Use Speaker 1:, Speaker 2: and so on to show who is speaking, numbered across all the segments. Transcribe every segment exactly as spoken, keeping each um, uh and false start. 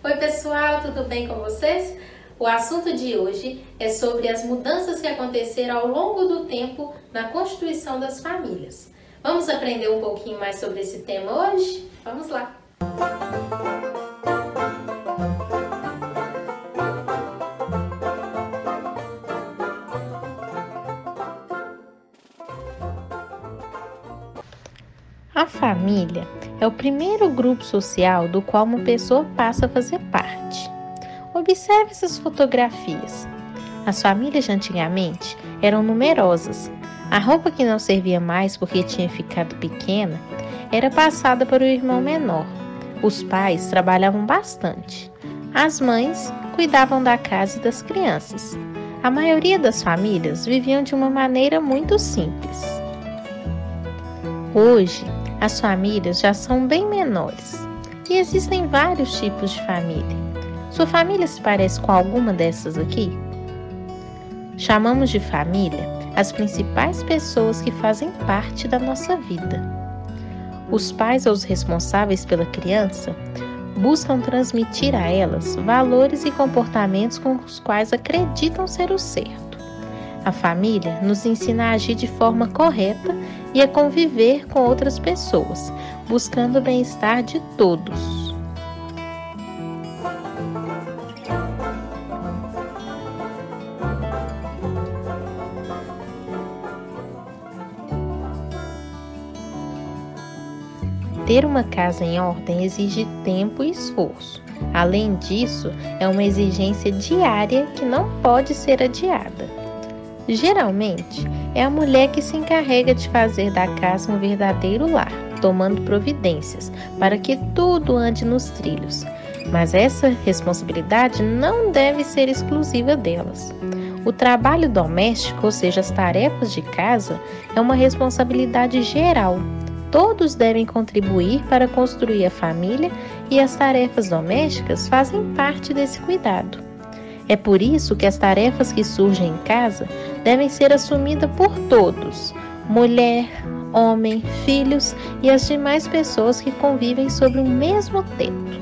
Speaker 1: Oi pessoal, tudo bem com vocês? O assunto de hoje é sobre as mudanças que aconteceram ao longo do tempo na constituição das famílias. Vamos aprender um pouquinho mais sobre esse tema hoje? Vamos lá!
Speaker 2: A família é o primeiro grupo social do qual uma pessoa passa a fazer parte. Observe essas fotografias. As famílias de antigamente eram numerosas. A roupa que não servia mais porque tinha ficado pequena era passada para o irmão menor. Os pais trabalhavam bastante. As mães cuidavam da casa e das crianças. A maioria das famílias viviam de uma maneira muito simples. Hoje, as famílias já são bem menores e existem vários tipos de família. Sua família se parece com alguma dessas aqui? Chamamos de família as principais pessoas que fazem parte da nossa vida. Os pais ou os responsáveis pela criança buscam transmitir a elas valores e comportamentos com os quais acreditam ser o certo. A família nos ensina a agir de forma correta e a conviver com outras pessoas, buscando o bem-estar de todos. Ter uma casa em ordem exige tempo e esforço. Além disso, é uma exigência diária que não pode ser adiada. Geralmente, é a mulher que se encarrega de fazer da casa um verdadeiro lar, tomando providências para que tudo ande nos trilhos. Mas essa responsabilidade não deve ser exclusiva delas. O trabalho doméstico, ou seja, as tarefas de casa, é uma responsabilidade geral. Todos devem contribuir para construir a família e as tarefas domésticas fazem parte desse cuidado. É por isso que as tarefas que surgem em casa devem ser assumidas por todos, mulher, homem, filhos e as demais pessoas que convivem sob o mesmo teto.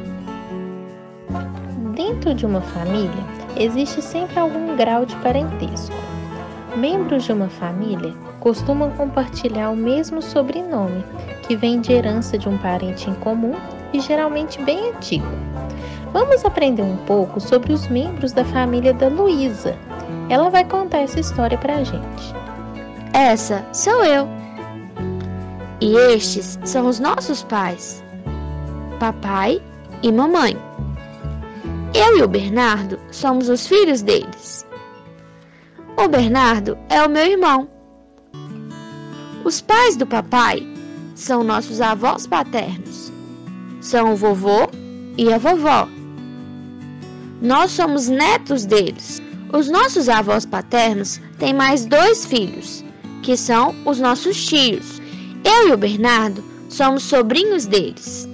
Speaker 2: Dentro de uma família, existe sempre algum grau de parentesco. Membros de uma família costumam compartilhar o mesmo sobrenome, que vem de herança de um parente em comum e geralmente bem antigo. Vamos aprender um pouco sobre os membros da família da Luísa. Ela vai contar essa história pra gente.
Speaker 3: Essa sou eu. E estes são os nossos pais, papai e mamãe. Eu e o Bernardo somos os filhos deles. O Bernardo é o meu irmão. Os pais do papai são nossos avós paternos. São o vovô e a vovó. Nós somos netos deles. Os nossos avós paternos têm mais dois filhos, que são os nossos tios. Eu e o Bernardo somos sobrinhos deles.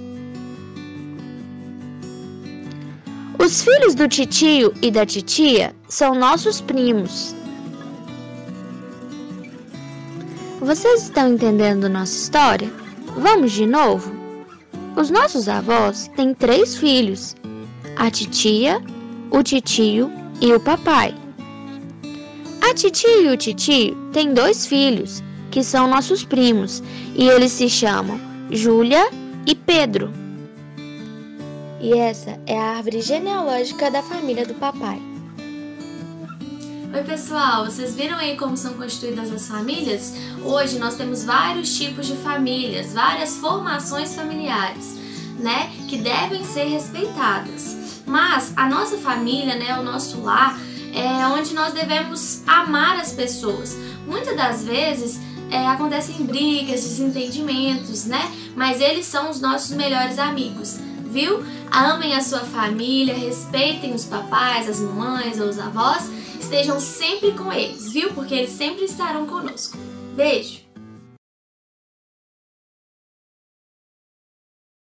Speaker 3: Os filhos do titio e da titia são nossos primos. Vocês estão entendendo nossa história? Vamos de novo? Os nossos avós têm três filhos: a titia, o titio e o papai. A titia e o titio têm dois filhos, que são nossos primos, e eles se chamam Júlia e Pedro. E essa é a árvore genealógica da família do papai.
Speaker 4: Oi pessoal, vocês viram aí como são constituídas as famílias? Hoje nós temos vários tipos de famílias, várias formações familiares, né, que devem ser respeitadas. Mas a nossa família, né, o nosso lar, é onde nós devemos amar as pessoas. Muitas das vezes é, acontecem brigas, desentendimentos, né? Mas eles são os nossos melhores amigos, viu? Amem a sua família, respeitem os papais, as mamães ou os avós, estejam sempre com eles, viu? Porque eles sempre estarão conosco. Beijo!